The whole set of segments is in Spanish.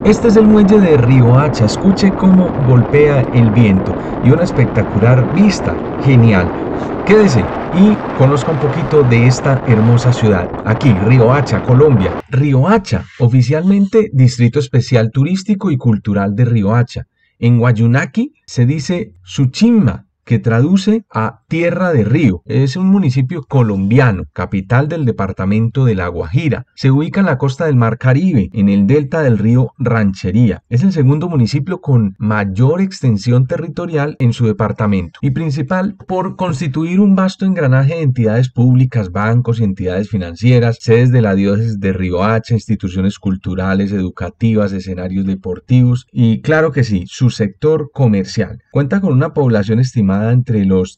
Este es el muelle de Riohacha, escuche cómo golpea el viento y una espectacular vista, genial. Quédese y conozca un poquito de esta hermosa ciudad. Aquí, Riohacha, Colombia. Riohacha, oficialmente Distrito Especial Turístico y Cultural de Riohacha. En Guayunaqui se dice Suchima, que traduce a Tierra de Río. Es un municipio colombiano, capital del departamento de La Guajira. Se ubica en la costa del Mar Caribe, en el delta del río Ranchería. Es el segundo municipio con mayor extensión territorial en su departamento y principal por constituir un vasto engranaje de entidades públicas, bancos y entidades financieras, sedes de la diócesis de Riohacha, instituciones culturales, educativas, escenarios deportivos y, claro que sí, su sector comercial. Cuenta con una población estimada entre los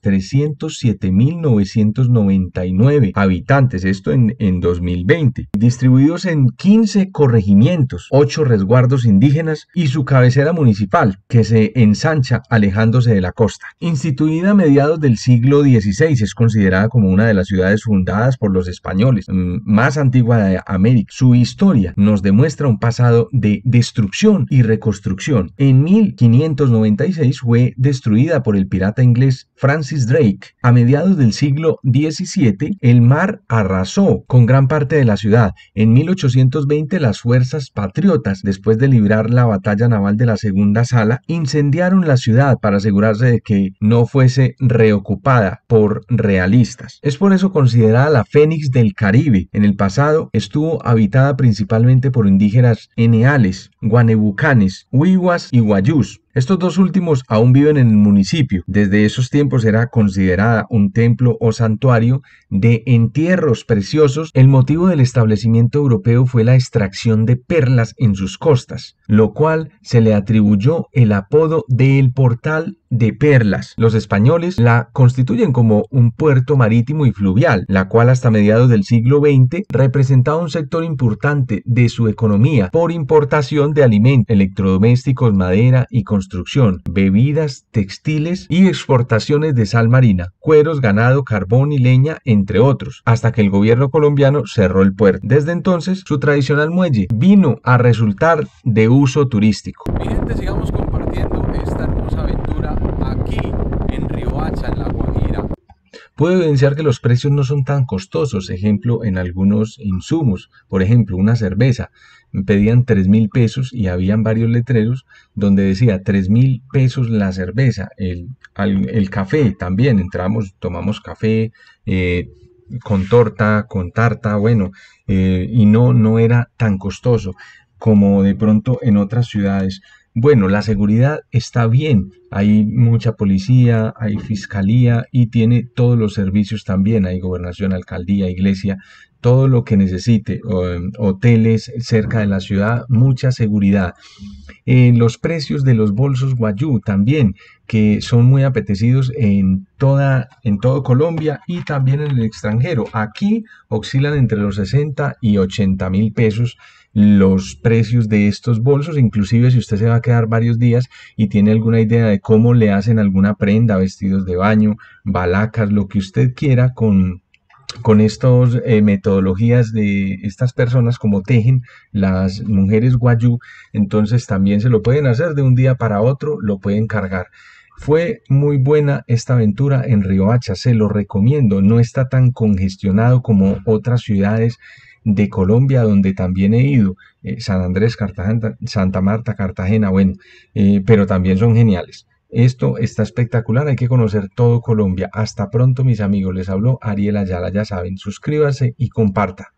307.999 habitantes, esto en 2020, distribuidos en 15 corregimientos, 8 resguardos indígenas y su cabecera municipal, que se ensancha alejándose de la costa. Instituida a mediados del siglo XVI, es considerada como una de las ciudades fundadas por los españoles, más antigua de América. Su historia nos demuestra un pasado de destrucción y reconstrucción. En 1596 fue destruida por el pirata inglés Francis Drake. A mediados del siglo XVII, el mar arrasó con gran parte de la ciudad. En 1820, las fuerzas patriotas, después de librar la batalla naval de la Segunda Sala, incendiaron la ciudad para asegurarse de que no fuese reocupada por realistas. Es por eso considerada la Fénix del Caribe. En el pasado estuvo habitada principalmente por indígenas eneales, guanebucanes, huihuas y guayús. Estos dos últimos aún viven en el municipio. Desde esos tiempos era considerada un templo o santuario de entierros preciosos. El motivo del establecimiento europeo fue la extracción de perlas en sus costas, lo cual se le atribuyó el apodo de El Portal de Perlas. Los españoles la constituyen como un puerto marítimo y fluvial, la cual hasta mediados del siglo XX representaba un sector importante de su economía por importación de alimentos, electrodomésticos, madera y construcción, bebidas, textiles y exportaciones de sal marina, cueros, ganado, carbón y leña, entre otros, hasta que el gobierno colombiano cerró el puerto. Desde entonces, su tradicional muelle vino a resultar de uso turístico. Mi gente, sigamos compartiendo esta hermosa aventura aquí en Riohacha, en La Guajira. Puedo evidenciar que los precios no son tan costosos, ejemplo, en algunos insumos, por ejemplo, una cerveza, me pedían 3.000 pesos y habían varios letreros donde decía 3.000 pesos la cerveza, el café también, entramos, tomamos café con torta, con tarta, bueno, y no era tan costoso como de pronto en otras ciudades. Bueno, la seguridad está bien, hay mucha policía, hay fiscalía y tiene todos los servicios también, hay gobernación, alcaldía, iglesia, todo lo que necesite, hoteles cerca de la ciudad, mucha seguridad. Los precios de los bolsos guayú también, que son muy apetecidos en todo Colombia y también en el extranjero. Aquí oscilan entre los 60 y 80.000 pesos los precios de estos bolsos, inclusive si usted se va a quedar varios días y tiene alguna idea de cómo le hacen alguna prenda, vestidos de baño, balacas, lo que usted quiera con estas metodologías de estas personas, como tejen las mujeres guayú, entonces también se lo pueden hacer de un día para otro, lo pueden cargar. Fue muy buena esta aventura en Riohacha, se lo recomiendo, no está tan congestionado como otras ciudades de Colombia donde también he ido, San Andrés, Cartagena, Santa Marta, Cartagena, bueno, pero también son geniales. Esto está espectacular, hay que conocer todo Colombia. Hasta pronto, mis amigos, les habló Ariel Ayala, ya saben, suscríbase y comparta.